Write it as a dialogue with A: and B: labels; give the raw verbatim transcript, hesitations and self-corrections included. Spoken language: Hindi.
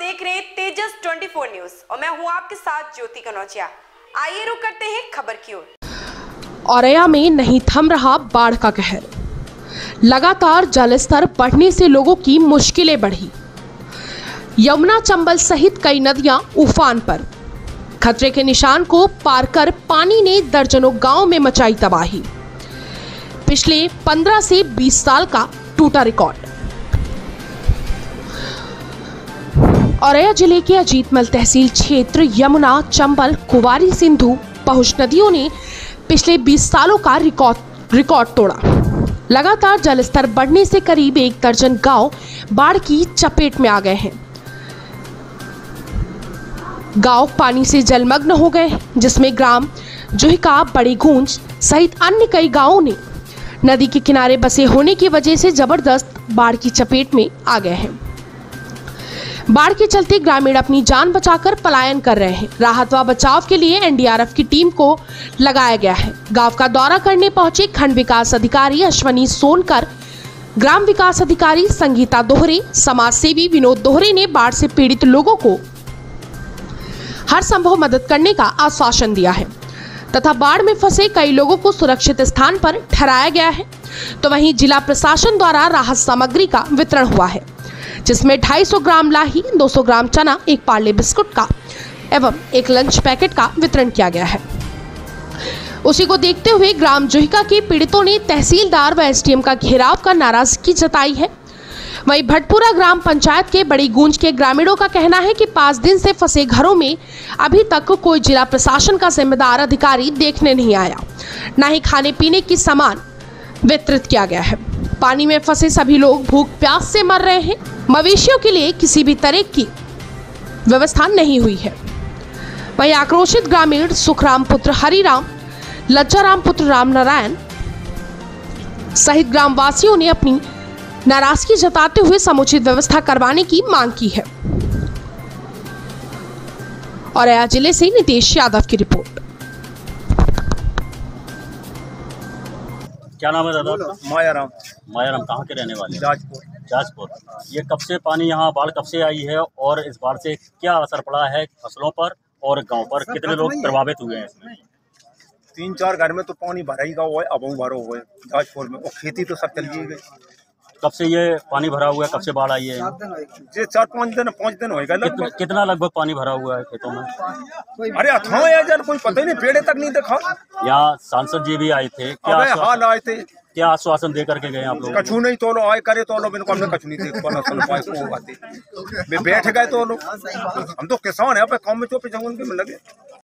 A: देख रहे हैं तेजस चौबीस न्यूज और मैं हूं आपके साथ ज्योति कनौजिया। आइए रुक करते हैं खबर की ओर।
B: औरैया में नहीं थम रहा बाढ़ का कहर। लगातार जलस्तर बढ़ने से लोगों की मुश्किलें बढ़ी। यमुना चंबल सहित कई नदियां उफान पर। खतरे के निशान को पार कर पानी ने दर्जनों गांव में मचाई तबाही। पिछले पंद्रह से बीस साल का टूटा रिकॉर्ड। औरैया जिले के अजीतमल तहसील क्षेत्र यमुना चंबल कुवारी सिंधु पहुंच नदियों ने पिछले बीस सालों का रिकॉर्ड रिकॉर्ड तोड़ा। लगातार जलस्तर बढ़ने से करीब एक दर्जन गांव बाढ़ की चपेट में आ गए हैं। गांव पानी से जलमग्न हो गए, जिसमें ग्राम जुहिका, बड़ी गूंज सहित अन्य कई गांवों ने नदी के किनारे बसे होने की वजह से जबरदस्त बाढ़ की चपेट में आ गए हैं। बाढ़ के चलते ग्रामीण अपनी जान बचाकर पलायन कर रहे हैं। राहत व बचाव के लिए एन डी आर एफ की टीम को लगाया गया है। गांव का दौरा करने पहुंचे खंड विकास अधिकारी अश्वनी सोनकर, ग्राम विकास अधिकारी संगीता दोहरे, समाज सेवी विनोद दोहरे ने बाढ़ से पीड़ित लोगों को हर संभव मदद करने का आश्वासन दिया है तथा बाढ़ में फंसे कई लोगों को सुरक्षित स्थान पर ठहराया गया है। तो वहीं जिला प्रशासन द्वारा राहत सामग्री का वितरण हुआ है, जिसमें ढाई सौ ग्राम लाही, दो सौ ग्राम चना, एक पार्ले बिस्कुट का एवं एक लंच पैकेट का वितरण किया गया है। उसी को देखते हुए ग्राम जुहिका के पीड़ितों ने तहसीलदार व एस डी एम का घेराव कर नाराजगी जताई है। वहीं भटपुरा ग्राम पंचायत के बड़ी गूंज के ग्रामीणों का कहना है कि पाँच दिन से फंसे घरों में अभी तक कोई जिला प्रशासन का जिम्मेदार अधिकारी देखने नहीं आया, न ही खाने पीने की सामान वितरित किया गया है। पानी में फंसे सभी लोग भूख प्यास से मर रहे हैं। मवेशियों के लिए किसी भी तरह की व्यवस्था नहीं हुई है। वहीं आक्रोशित ग्रामीण सुखराम पुत्र हरिराम, लज्जाराम पुत्र राम नारायण सहित ग्रामवासियों ने अपनी नाराजगी जताते हुए समुचित व्यवस्था करवाने की मांग की है। औरैया जिले से नितेश यादव की रिपोर्ट।
C: क्या नाम है दादा आपका?
D: मायाराम।
C: मायाराम कहाँ के रहने वाले हैं?
D: जाजपुर।
C: जाजपुर। ये कब से पानी यहाँ बाढ़ कब से आई है और इस बाढ़ से क्या असर पड़ा है फसलों पर और गांव पर? कितने लोग प्रभावित हुए हैं इसमें?
D: तीन चार घर में तो पानी भरा ही हुआ है, अब भरा हुआ है जाजपुर में, और खेती तो सब चली गई।
C: कब से ये पानी भरा हुआ है? कब से बाढ़ आई है?
D: ये चार पाँच दिन पाँच दिन होएगा
C: कितना, कितना लगभग पानी भरा हुआ है खेतों में?
D: अरे अथवा यार कोई पता ही नहीं, पेड़े तक नहीं देखा।
C: यहाँ सांसद जी भी आए थे, क्या
D: हाल आए थे,
C: क्या आश्वासन दे करके गए आप लोग?
D: कछु नहीं तो लो आए करे तो लो, बिल्कुल हमने कछु नहीं देख पाना सुन पाए को बातें। वे बैठ गए तो लो, हम तो किसान है, काम में चौपे जंगल के में लगे।